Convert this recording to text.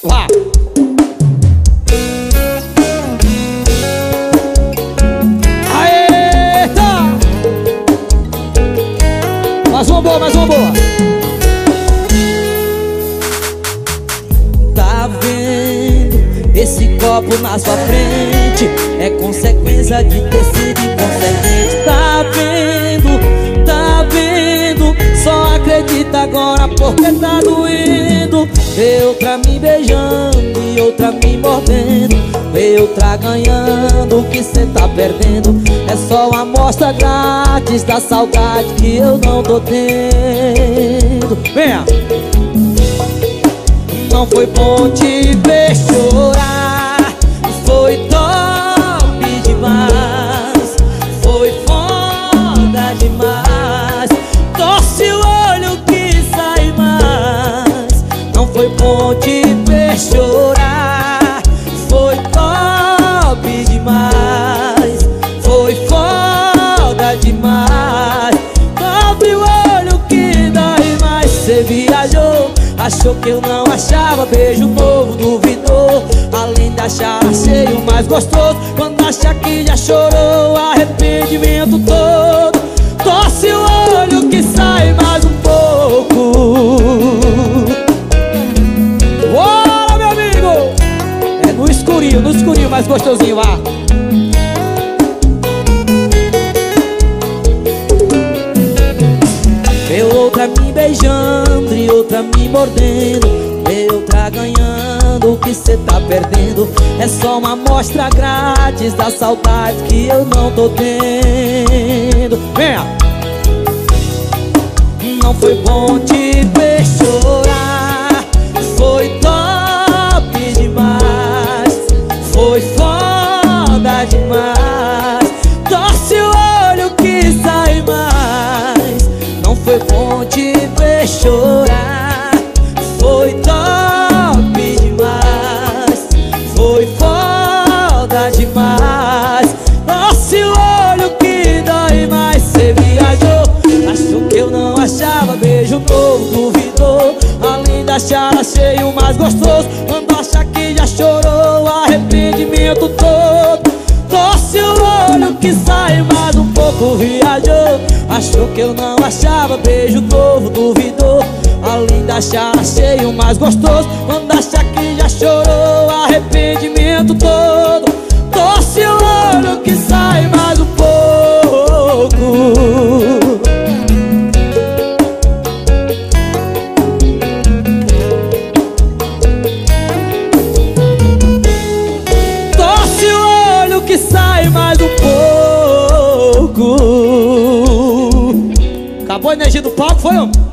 Vá. Aê, tá. Mais uma boa, mais uma boa. Tá vendo esse copo na sua frente? É consequência de ter sido inconsequente. Tá vendo, tá vendo? Só acredita agora porque tá doendo. Vê outra me beijando e outra me mordendo. Vê outra ganhando o que cê tá perdendo. É só uma amostra grátis da saudade que eu não tô tendo. Venha. Não foi bom te ver chorar, foi top demais, foi foda demais. Torce o olho que sai mais. Não foi bom te ver chorar, foi top demais, foi foda demais. Abre o olho que dói mais. Cê viajou, achou que eu não achava, beijo novo, duvidou. Além de achar, achei o mais gostoso. Quando acha que já chorou, arrependimento todo. Torce o olho que sai mais um pouco. Bora, meu amigo. É no escurinho mais gostosinho, vá. Vê outra me beijando e outra me mordendo. Vê outra ganhando o que cê tá perdendo. É só uma amostra grátis da saudade que eu não tô tendo. Venha. Não foi bom te ver chorar, foi top demais, foi foda demais. Torce o olho que sai mais. Não foi bom te ver chorar, foi top demais, foi foda demais. Torce o olho que dói mais. Cê viajou, achou que eu não achava, beijo novo, duvidou. Além de achar, achei o mais gostoso. Quando acha que já chorou, arrependimento todo. Torce o olho que sai mais um pouco. Viajou, achou que eu não achava, beijo novo, duvidou. Além de achar, achei o mais gostoso. Quando acha que já chorou, arrependimento todo. Torce o olho que sai mais um pouco. Torce o olho que sai mais um pouco. Acabou a energia do palco, foi, homem?